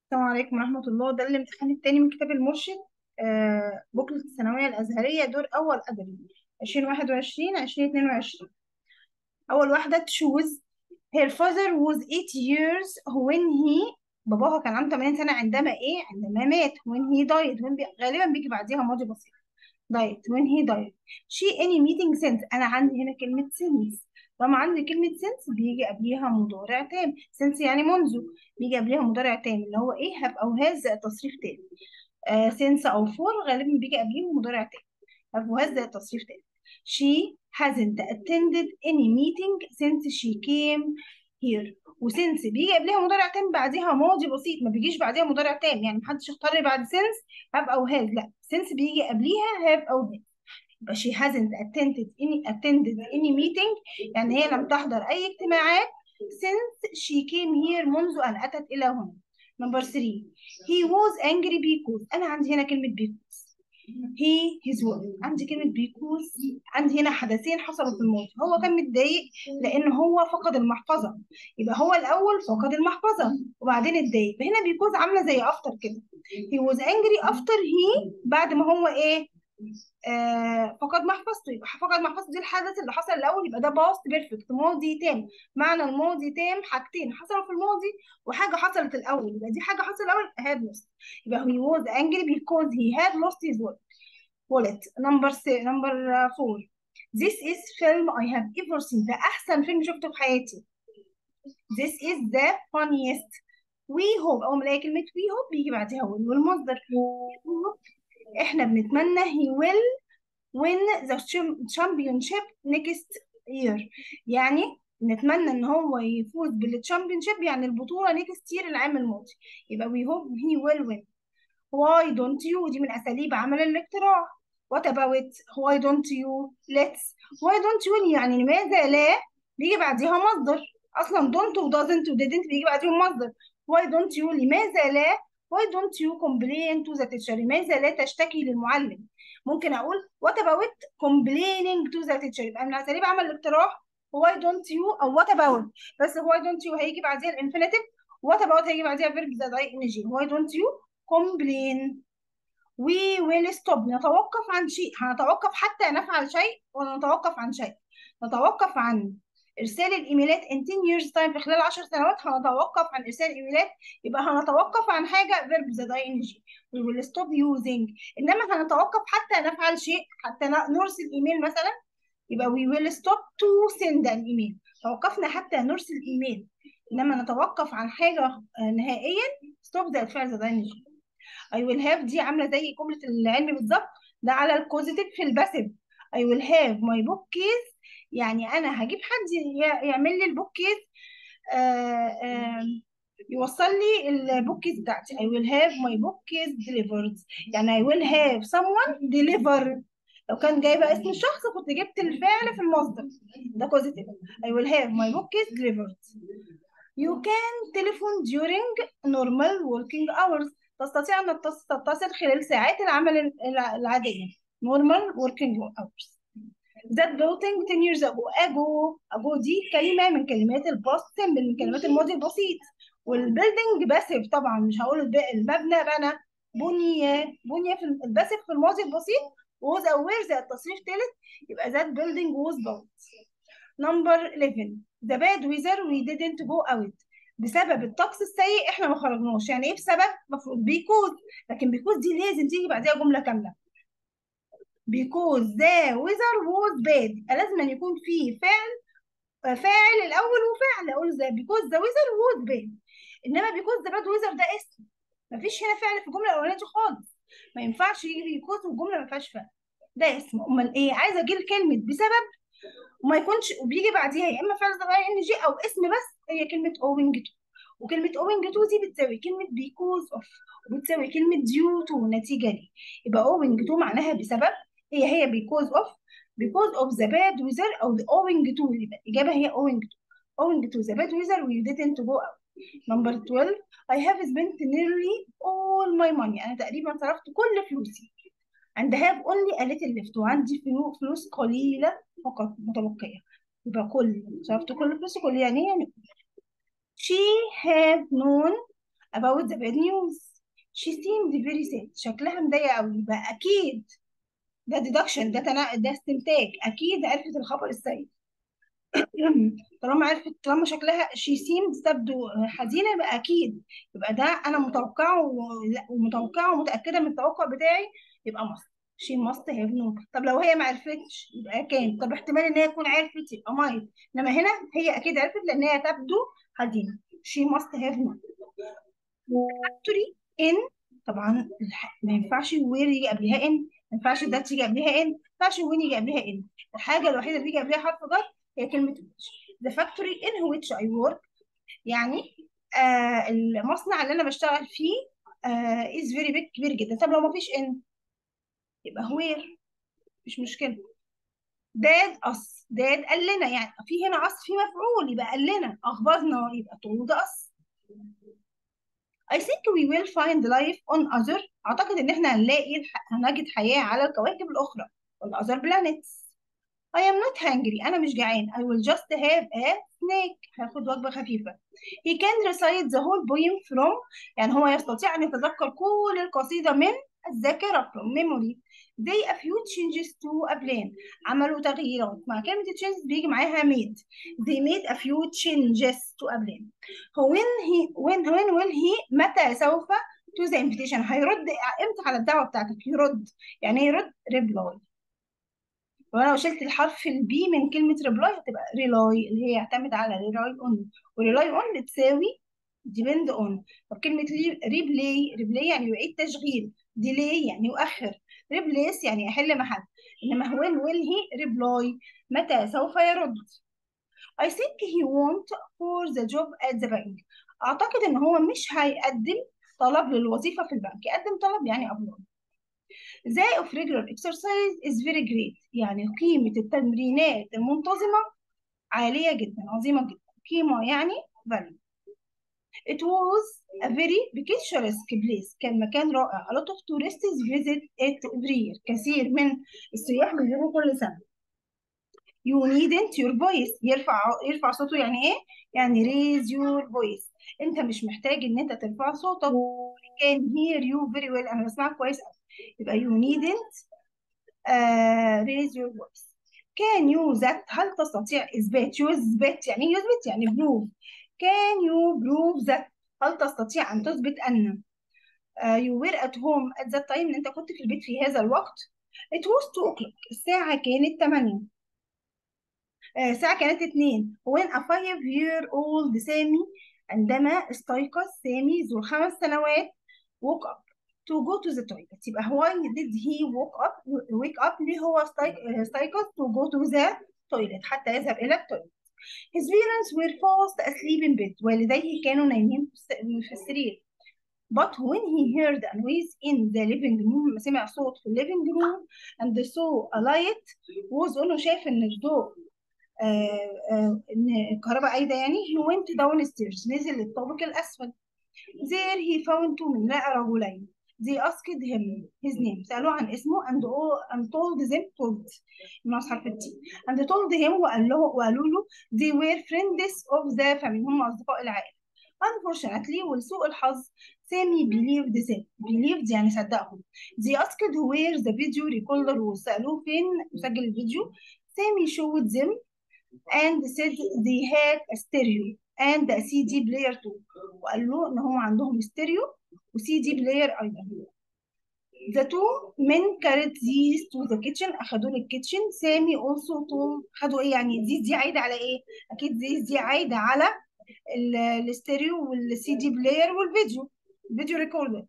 السلام عليكم ورحمة الله. ده الامتحان التاني من كتاب المرشد، بوكلة الثانوية الأزهرية دور أول أدبي 2021 2022. أول واحدة تشوز. Her father was 8 years when he باباها كان عنده 80 سنة عندما مات. when he died غالبا بيجي بعديها ماضي بسيط. died when he died. she any meeting since. أنا عندي هنا كلمة since. طالما عندي كلمة since بيجي قبليها مضارع تام. since يعني منذ، بيجي قبليها مضارع تام اللي هو إيه have أو has تصريف تام. since أو for غالبا بيجي قبليهم مضارع تام. have و has تصريف تام. she hasn't attended any meeting since she came here. وسنس بيجي قبلها مضارع تام بعديها ماضي بسيط، ما بيجيش بعديها مضارع تام، يعني محدش يختار بعد سنس have أو have. لا، سنس بيجي قبليها have أو have. يبقى she hasn't attended any meeting، يعني هي لم تحضر أي اجتماعات since she came here، منذ أن أتت إلى هنا. Number 3. He was angry because. أنا عندي هنا كلمة because. his work. عندي كلمة because. عندي هنا حدثين حصلوا في الماضي. هو كان متضايق لأن هو فقد المحفظة، يبقى هو الأول فقد المحفظة وبعدين اتضايق. هنا because عاملة زي after كده. he was angry after he، بعد ما هو إيه، فقد محفظته. يبقى فقد محفظته دي الحدث اللي حصل الاول، يبقى ده باست بيرفكت ماضي تام. معنى الماضي تام حاجتين حصلوا في الماضي وحاجه حصلت الاول، يبقى دي حاجه حصلت الاول had lost. يبقى he was angry because he had lost his wallet. number 4. This is film I have ever seen. ده احسن فيلم شفته في حياتي. This is the funniest. we hope. اول ما الاقي كلمه we hope بيجي بعدها will والمصدر. احنا بنتمنى he will win the championship next year. يعني نتمنى ان هو يفوز بالتشامبيونشيب، يعني البطولة next year العام الماضي. يبقى we hope he will win. why don't you دي من اساليب عمل الاقتراع. what about why don't you let's. why don't you يعني لماذا لا بيجي بعديها مصدر. اصلا don't و doesn't و didn't بيجي بعديهم مصدر. why don't you لماذا لا. why don't you complain to the teacher لماذا لا تشتكي للمعلم. ممكن اقول what about complaining to the teacher، يبقى من اساليب عمل الاقتراح why don't you او what about. بس why don't you هيجي بعديها الانفينيتيف، what about هيجي بعديها verb زائد ing. why don't you complain. we will stop نتوقف عن شيء. هنتوقف حتى نفعل شيء ولا نتوقف عن شيء. نتوقف عن إرسال الإيميلات in 10 years time، في خلال 10 سنوات هنتوقف عن إرسال الإيميلات، يبقى هنتوقف عن حاجة verb زائد ing. we will stop using. إنما هنتوقف حتى نفعل شيء، حتى نرسل إيميل مثلا، يبقى we will stop to send an email. توقفنا حتى نرسل إيميل. إنما نتوقف عن حاجة نهائيا stop ده الفعل زائد ing. I will have دي عاملة زي جملة العلم بالظبط، ده على الكوزيتيف في الباسيف. I will have my bookcase، يعني أنا هجيب حد يعمل لي البوكيز، يوصل لي البوكيز بتاعتي. I will have my bookcase delivered، يعني I will have someone deliver. لو كان جايبه اسم الشخص كنت جبت الفعل في المصدر، ده كوزيتيف. I will have my bookcase delivered. You can telephone during normal working hours. تستطيع أن تتصل خلال ساعات العمل العادية normal working hours. That building 10 years ago دي كلمة من كلمات الباست سيمبل، من كلمات الماضي البسيط. والبيلدينج باسيف طبعا، مش هقول المبنى بنى، بني في الباسيف في الماضي البسيط. was aware زي التصريف ثالث، يبقى that building was built. Number 11. The bad weather we didn't go out. بسبب الطقس السيء احنا ما خرجناش. يعني ايه بسبب؟ المفروض بيكوز، لكن بيكوز دي لازم تيجي بعدها جمله كامله. because the weather was bad، يبقى لازم أن يكون في فاعل الاول وفعل. اقول زي because the weather was bad. انما because the bad weather ده اسم، مفيش هنا فعل في الجمله الاولانيه دي خالص. ما ينفعش يجي because والجمله ما فيهاش فعل، ده اسم. امال ايه؟ عايزه اجيب كلمه بسبب وما يكونش وبيجي بعديها يا اما فعل زي ان جي او اسم بس، هي كلمه owing to. وكلمه owing to دي بتساوي كلمه because of، وبتساوي كلمه due to نتيجه ليه. يبقى owing to معناها بسبب، هي because of the bad weather او the owing to. يبقى الاجابه هي owing to the bad weather we didn't go out. Number 12. I have spent nearly all my money. انا تقريبا صرفت كل فلوسي. and have only a little left، وعندي فلوس قليلة فقط متبقية. يبقى صرفت كل فلوسي، يعني she have known about the bad news. She seemed very sad. شكلها مضايقة قوي. يبقى أكيد ده deduction، ده استنتاج. أكيد عرفت الخبر السيء. طالما شكلها she seemed تبدو حزينة، يبقى أكيد. يبقى ده أنا متوقعه ومتوقعه ومتأكدة من التوقع بتاعي، يبقى must. she must have known. طب لو هي ما عرفتش يبقى كان. طب احتمال إن هي تكون عرفت يبقى might. إنما هنا هي أكيد عرفت لأن هي تبدو حزينة. she must have known. factory in. طبعا ما ينفعش where يجي قبلها in، ما ينفعش that يجي قبلها in، ما ينفعش when يجي قبلها in. الحاجة الوحيدة اللي بيجي قبلها حرف جر هي كلمة which. the factory in which I work، يعني المصنع اللي أنا بشتغل فيه is very big، كبير جدا. طب لو ما فيش in يبقى where، مش مشكلة. dad us، dad قال لنا، يعني في هنا us في مفعول، يبقى قال لنا أخبرنا، يبقى told us. I think we will find life on other. أعتقد إن إحنا هنجد حياة على الكواكب الأخرى. on other planets. I am not hungry. أنا مش جعان. I will just have a snack. هاخد وجبة خفيفة. He can recite the whole poem from. يعني هو يستطيع أن يتذكر كل القصيدة من الذاكرة from memory. They a few changes to a plan. عملوا تغييرات. مع كلمة changes بيجي معاها made. They made a few changes to a plan. when will he متى سوف to the invitation. هيرد امتى على الدعوة بتاعتك؟ يرد. يعني يرد reply. وانا لو شلت الحرف البي من كلمة ريبلاي هتبقى ريلاي، اللي هي يعتمد على ريلاي اون. وريلاي اون بتساوي ديبند اون. طب كلمة ريبلاي يعني يعيد تشغيل. ديلي يعني يؤخر. ريبليس يعني يحل محل. انما وين ويل هي ريبلاي، متى سوف يرد. I think he won't for the job at the bank. اعتقد ان هو مش هيقدم طلب للوظيفة في البنك. يقدم طلب يعني ابلاي. The of regular exercise is very great. يعني قيمة التمرينات المنتظمة عالية جدا، عظيمة جدا. قيمة يعني value. It was a very picturesque place. كان مكان رائع. A lot of tourists visit it every year. كثير من السياح بيزوروا كل سنة. You needn't your voice. يرفع صوته يعني ايه؟ يعني raise your voice. انت مش محتاج ان انت ترفع صوتك. I can hear you very well. انا بسمعك كويس قوي. يبقى you needn't raise your voice. Can you that. هل تستطيع إثبات. يثبت يعني يثبت يعني prove. Can you prove that. هل تستطيع أن تثبت أن you were at home at that time. إن أنت كنت في البيت في هذا الوقت. It was 2 o'clock. الساعة كانت 8. الساعة كانت 2. When a 5-year-old سامي، عندما استيقظ سامي ذو 5 سنوات woke up to go to the toilet. يبقى why did he wake up ليه هو استيقظ to go to the toilet، حتى يذهب إلى التويلت. His parents were fast asleep in bed. والديه كانوا نايمين في السرير. But when he heard a noise in the living room، سمع صوت في living room and saw a light was on. شاف إن الضوء إن الكهرباء قايدة يعني. he went downstairs. نزل للطابق الأسفل. There he found 2 men. لقى رجلين. They asked him his name. سألوه عن اسمه and told them ناقص حرف التي. and told him وقالوا له they were friends of the family. هم أصدقاء العائلة. Unfortunately ولسوء الحظ سامي believed يعني صدقهم. They asked where the video recorder was. سألوه فين مسجل الفيديو. سامي showed them and said they had a stereo and a CD player too. وقال له ان هم عندهم ستيريو وسي دي بلاير ايضا. The 2 men carried these to the kitchen. اخدوه للكيتشن. سامي also told. خدوا ايه يعني؟ دي عايده على ايه؟ اكيد دي عايده على الستيريو والسي دي بلاير الفيديو ريكوردر.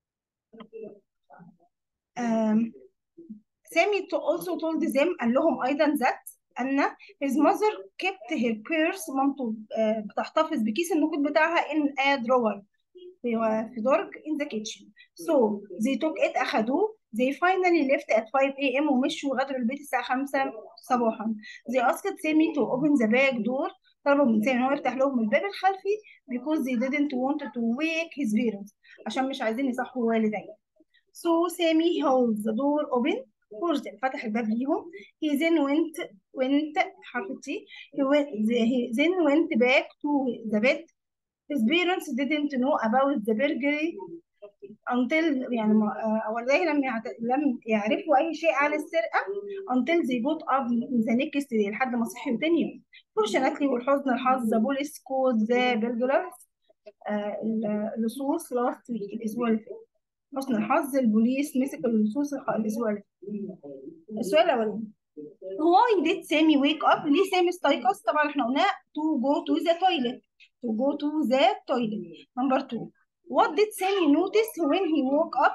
سامي also told them. قال لهم ايضا that أن his mother kept her purse. مامته بتحتفظ بكيس النقود بتاعها in a drawer في درج in the kitchen. So they took it. أخدوه. They finally left at 5 a.m. ومشوا غادروا البيت الساعة 5 صباحا. They asked Sammy to open the back door. طلبوا من سامي إن هو يفتح لهم الباب الخلفي because they didn't want to wake his parents. عشان مش عايزين يصحوا والديه. So Sammy held the door open for them. فتح الباب ليهم. He then went حرف T. He then went back to the bed his parents didn't know about the burglary until يعني والديه لم يعرفوا أي شيء عن السرقة until they got up the next day لحد ما صحيوا تاني يوم. fortunately والحزن الحظ the police caught the burglars اللصوص last week الأسبوع اللي فات. حسن الحظ البوليس مسك اللصوص الأسبوع اللي فات. السؤال الأولاني why did Sammy wake up؟ ليه سامي استيقظ؟ طبعا احنا قلنا to go to the toilet. to go to the toilet. Number 2 what did Sammy notice when he woke up؟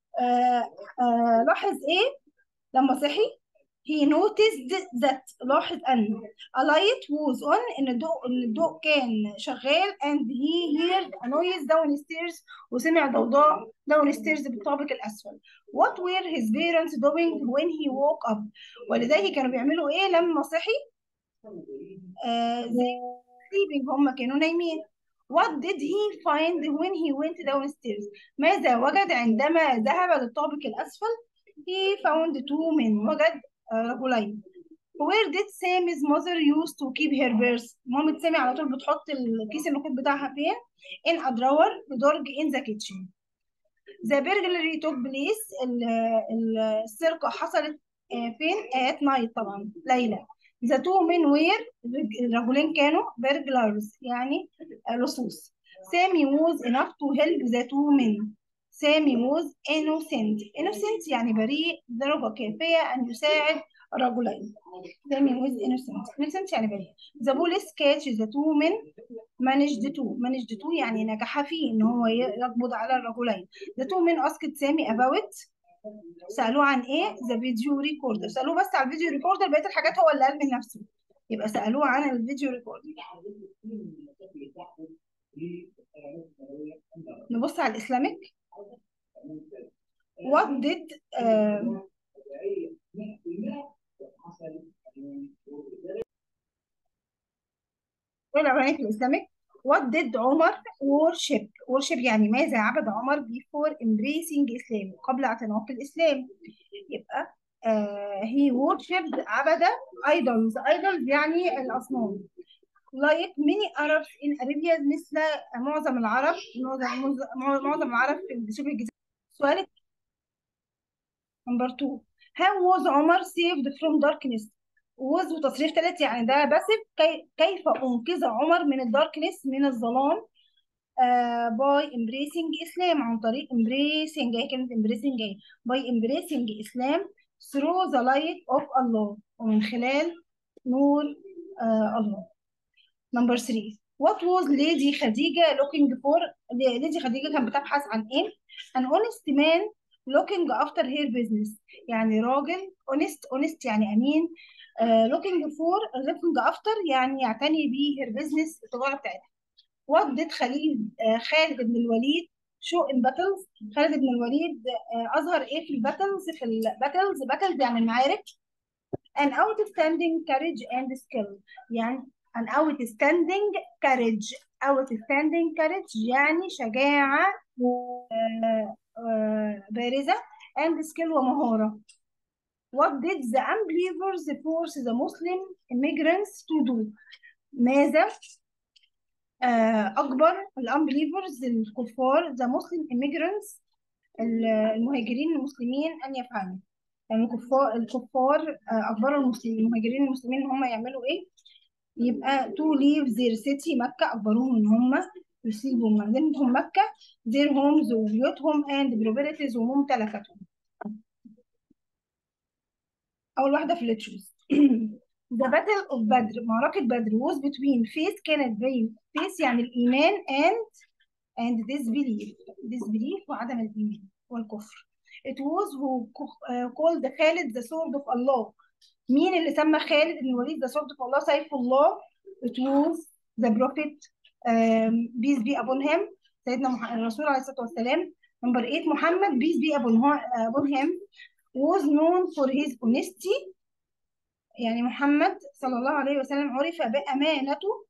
لاحظ ايه لما صحي؟ he noticed that لاحظ ان a light was on ان الضوء كان شغال and he heard a noise downstairs وسمع ضوضاء downstairs بالطابق الأسفل. what were his parents doing when he woke up؟ والديه كانوا بيعملوا ايه لما صحي؟ they sleeping هم كانوا نايمين. what did he find when he went downstairs؟ ماذا وجد عندما ذهب للطابق الأسفل؟ he found two men وجد رجلين. where did Sammy's mother used to keep her purse؟ مامة سامي على طول بتحط الكيس النقود بتاعها فين؟ in a drawer في درج in the kitchen. the burglary took place السرقة حصلت فين؟ at night طبعا ليلة. the two men were الرجلين كانوا burglars يعني لصوص. Sammy was enough to help the two men. Sammy was innocent يعني بريء درجة كافية أن يساعد الرجلين. Sammy was innocent يعني بريء. The police catch the two men managed to يعني نجح فيه ان هو يقبض على الرجلين. the two men asked Sammy about سألوه عن ايه؟ the video recorder. سألوه بس على الفيديو ريكوردر بقية الحاجات هو اللي قال من نفسه. يبقى سألوه عن الفيديو ريكوردر. نبص على الإسلامك. what did الأولاني في الإسلامك what did عمر worship يعني ماذا عبد عمر before embracing Islam قبل اعتناق الإسلام. يبقى he worshipped عبد idols يعني الأصنام like many Arabs in Arabia مثل معظم العرب معظم العرب في شبه الجزيرة. سؤال نمبر 2 how was عمر saved from darkness؟ was وتصريف ثالث يعني ده باسف. كيف أنقذ عمر من الداركنس من الظلام؟ by embracing Islam عن طريق embracing ايه كلمة embracing ايه by embracing Islam through the light of Allah ومن خلال نور الله. نمبر 3 what was Lady خديجة looking for؟ Lady خديجة كانت بتبحث عن ايه؟ an honest man looking after her business يعني راجل honest يعني أمين. looking after يعني يعتني به her business التجارة بتاعتها. what did خالد بن الوليد show in battles؟ خالد بن الوليد أظهر ايه في الباتلز؟ في الباتلز يعني المعارك. an outstanding courage and skill يعني an outstanding courage يعني شجاعة بارزة and skill ومهارة. what did the unbelievers force the Muslim immigrants to do؟ ماذا أجبر الunbelievers الكفار the Muslim immigrants المهاجرين المسلمين أن يفعلوا؟ يعني الكفار أجبروا المهاجرين المسلمين إن هم يعملوا إيه؟ يبقى to leave their city مكة أجبروهم إن هم يسيبوا مدينتهم مكة their homes وبيوتهم and properties وممتلكاتهم. أول واحدة في التشوز The battle of بدر معركة بدر was between faith كانت بين faith يعني الإيمان and disbelief وعدم الإيمان والكفر. It was who called خالد the sword of Allah. مين اللي سمى خالد بن الوليد the sword of Allah سيف الله؟ It was the prophet peace be upon him سيدنا الرسول عليه الصلاة والسلام. Number 8 محمد peace be upon him was known for his honesty يعني محمد صلى الله عليه وسلم عرف بأمانته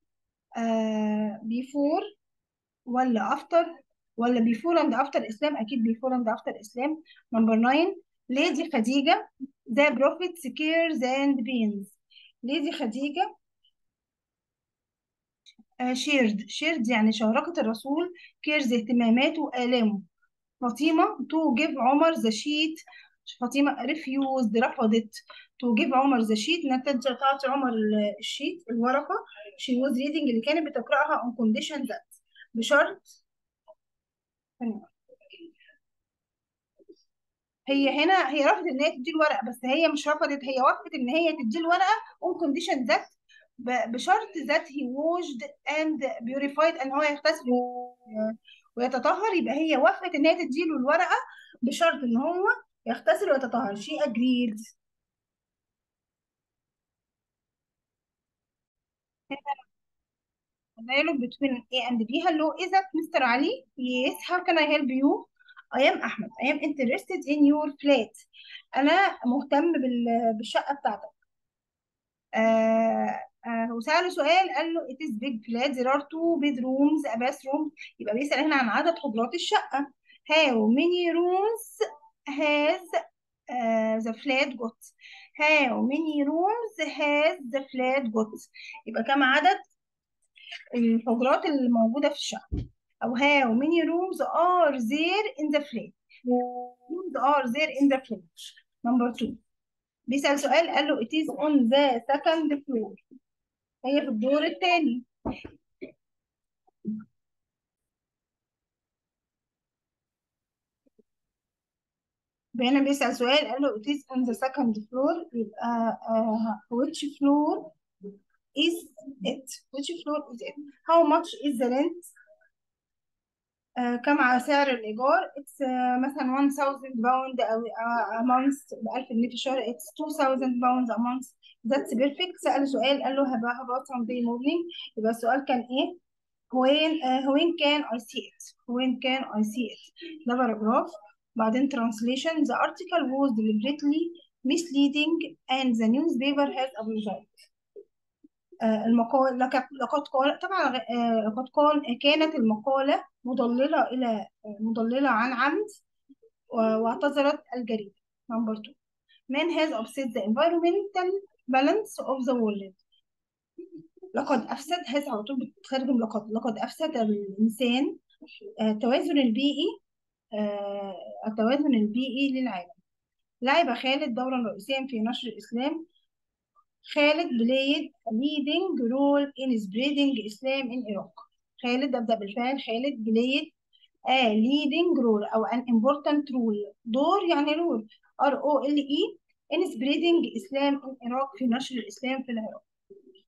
before ولا after ولا before and after إسلام؟ أكيد before and after إسلام. Number 9 Lady خديجة the prophet's cares and pains. Lady خديجة شيرد يعني شاركت الرسول. كيرز اهتماماته وآلامه. فاطمة to give عمر the sheet. فاطمة refused رفضت. to give عمر the sheet إنها تعطي عمر الشيت الورقة. she was reading اللي كانت بتقرأها on condition that بشرط. هي هنا هي رفضت ان هي تدي الورقه، بس هي مش رفضت، هي وافقت ان هي تدي الورقه on condition that بشرط that he washed and purified ان هو يغتسل ويتطهر. يبقى هي وافقت ان هي تدي له الورقه بشرط ان هو يغتسل ويتطهر. she agreed. dialogue between A and B. Hello, is that Mr. Ali? Yes, how can I help you? I am Ahmed. I am interested in your flat. أنا مهتم بالشقة بتاعتك. وسأله سؤال قال له it is big flat there are two bedrooms a bathroom. يبقى بيسأل هنا عن عدد حجرات الشقة. how many rooms has the flat got. how many rooms has the flat got. يبقى كم عدد الحجرات اللي موجودة في الشقة. أو how many rooms are there in the flat. rooms are there in the flat. number 2 بيسأل سؤال قال له it is on the second floor. هي في الدور الثاني. هنا بيسأل سؤال قال له it is on the second floor. يبقى which floor is it. which floor is it. how much is the rent. كم على سعر الإيجار. it's مثلا 1000 باوند أو a month ب 1000 جنيه في الشهر. it's 2000 pounds a month. that's perfect. سأل سؤال قال له about Sunday morning. يبقى السؤال كان إيه. when can I see it. when can I see it. ده باراجراف. بعدين translation. the article was deliberately misleading and the newspaper has apologized. المقال لقد قال طبعا لقد قال كانت المقالة مضللة إلى مضللة عن عمد واعتذرت الجريدة. number 2 man has upset the environmental balance of the world. لقد أفسد هذا على طول بتترجم لقد أفسد الإنسان التوازن البيئي. التوازن البيئي للعالم. لعب خالد دورا رئيسيا في نشر الإسلام. خالد played a leading role in spreading Islam in Iraq. خالد أبدأ بالفعل. خالد played a leading role أو an important role. دور يعني role. ROLE in spreading Islam in Iraq في نشر الإسلام في العراق.